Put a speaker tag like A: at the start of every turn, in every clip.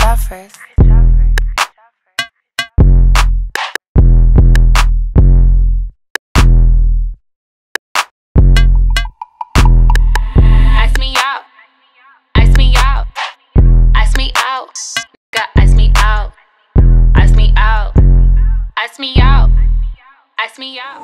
A: job first. Ice me out. Ice me out. Ice me out. Got ice me out. Ice me out. Ice me out. Ice me out.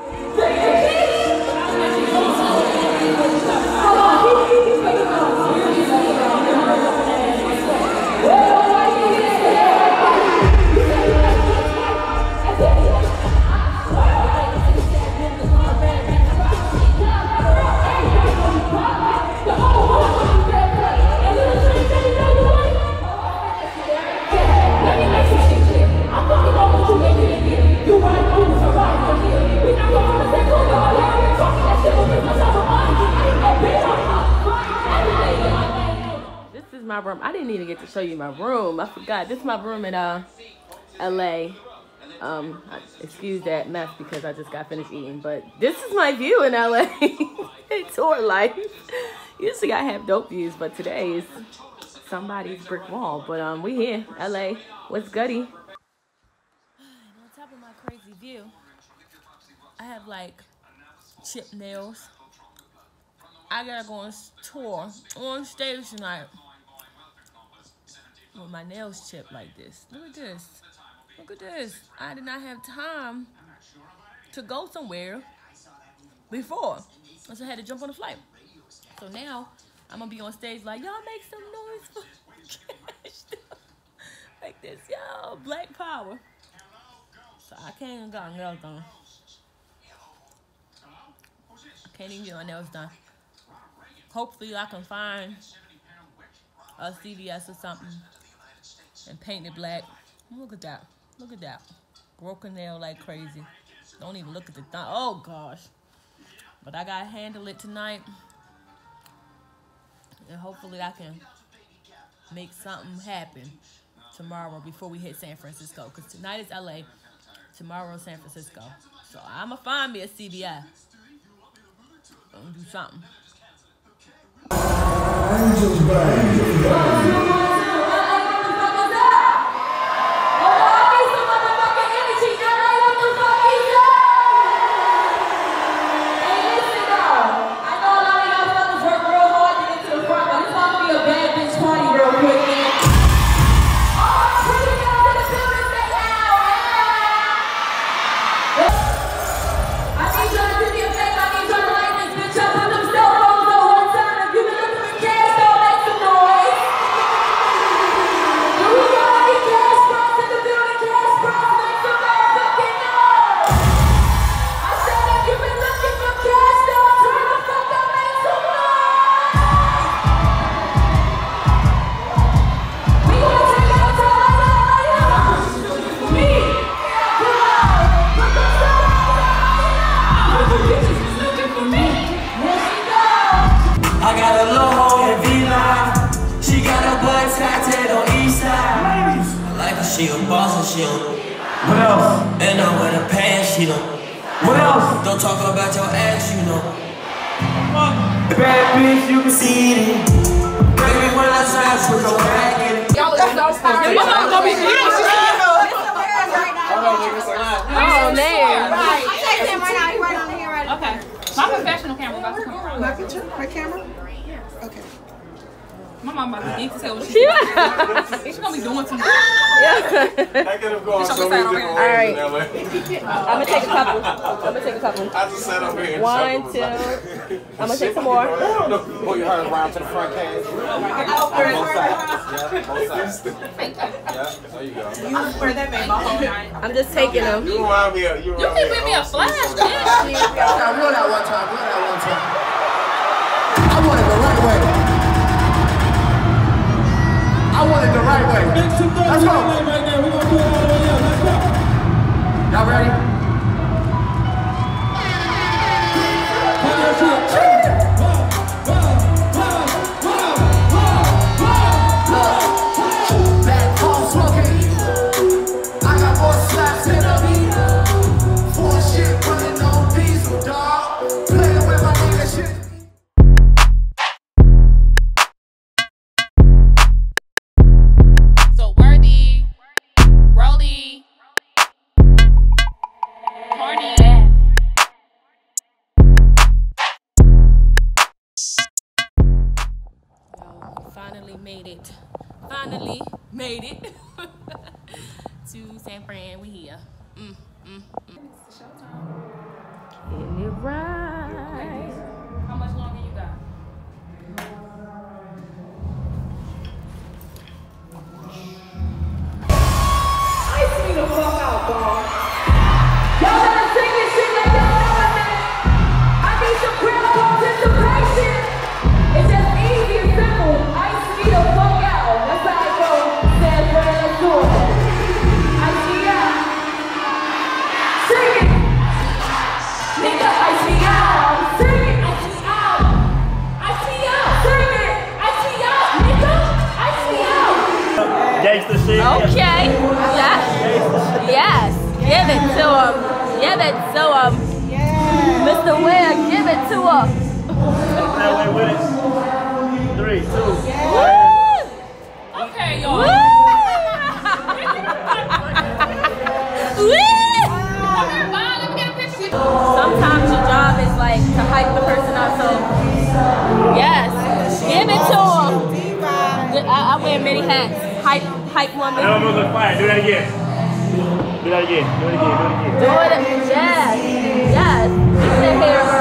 B: My room. I didn't even get to show you my room. I forgot. This is my room in LA. Excuse that mess because I just got finished eating, but this is my view in LA. Tour life. Usually I have dope views, but today is somebody's brick wall. But we here, LA. What's goody? On top of my crazy view, I have like chipped nails. I gotta go on tour on stage tonight with my nails chipped like this. Look at this. Look at this. I did not have time to go somewhere before. So I had to jump on a flight. So now I'm gonna be on stage like, y'all make some noise for cash. Like this, y'all. Black power. So I can't even get my nails done. I can't even get my nails done. Hopefully I can find a CVS or something and paint it black. Look at that. Look at that. Broken nail like crazy. Don't even look at the thumb. Oh, gosh. But I got to handle it tonight. And hopefully I can make something happen tomorrow before we hit San Francisco. Because tonight is LA. Tomorrow is San Francisco. So I'm going to find me a CVS. I'm going to do something.
C: Angels, baby.
D: She a boss and she don't.
C: What else?
D: And I wear the pants, she don't.
C: What else?
D: Don't talk about your ass, you know.
C: Bad bitch, you can see it.
D: Baby, when I try to put your back in it.
E: Y'all are so sorry.
B: Oh, man.
E: Right. Take him right now. He's right on the here right now.
F: Okay. My professional camera about to come around.
G: My picture? My camera? Okay.
F: My mom about to need to tell what she's doing. She's gonna be doing too much.
H: I could have gone so many different ways in LA.
B: I'm gonna take a couple.
H: I just sat up here and
B: 1, 2. I'm gonna take some more.
H: Pull your hair around to the front cage. Both sides. Yeah, both sides. Yeah, there you go.
G: You wear that man my whole night.
B: I'm just taking them.
H: You remind me of
F: You can give me a flash, bitch.
C: Now, roll that one time. Roll that one time. I want it the right way. I want it the right way. Let's go.
I: Right there. We're gonna do it all the way up. Let's go.
C: Y'all ready? Back home smoking. I got more slaps than a beat. Full shit running on diesel, dog. Playing with my nigga shit.
A: So word
B: finally made it. Finally made it to San Fran. We here.
F: It's showtime.
B: Getting it right.
F: How much longer you got?
E: Ice me the fuck out, dog. Y'all better sing this shit like y'all know it, man. I need some crowd participation. It's just easy and simple. Ice me the fuck out. That's how it goes. San Fran, let's do it. Ice me out. Sing it. Nigga, ice me out. Sing it. Ice me out. Ice me out. Sing it. Ice me out. Nigga, ice me out.
I: Gangsta shit.
B: Okay. Yes. Yes. Give it to him. Give it to him.
G: Yeah.
B: Mr. Ware, give it to him.
I: That way with it. 3, 2.
F: Okay, y'all.
B: Woo! Sometimes your job is like to hype the person up, so yes, give it to him. I wear many hats. Hype woman.
I: That almost look fire. Do that again. Do that again. Do it again. Do it again.
B: Do it, yes, yes. Fix your hair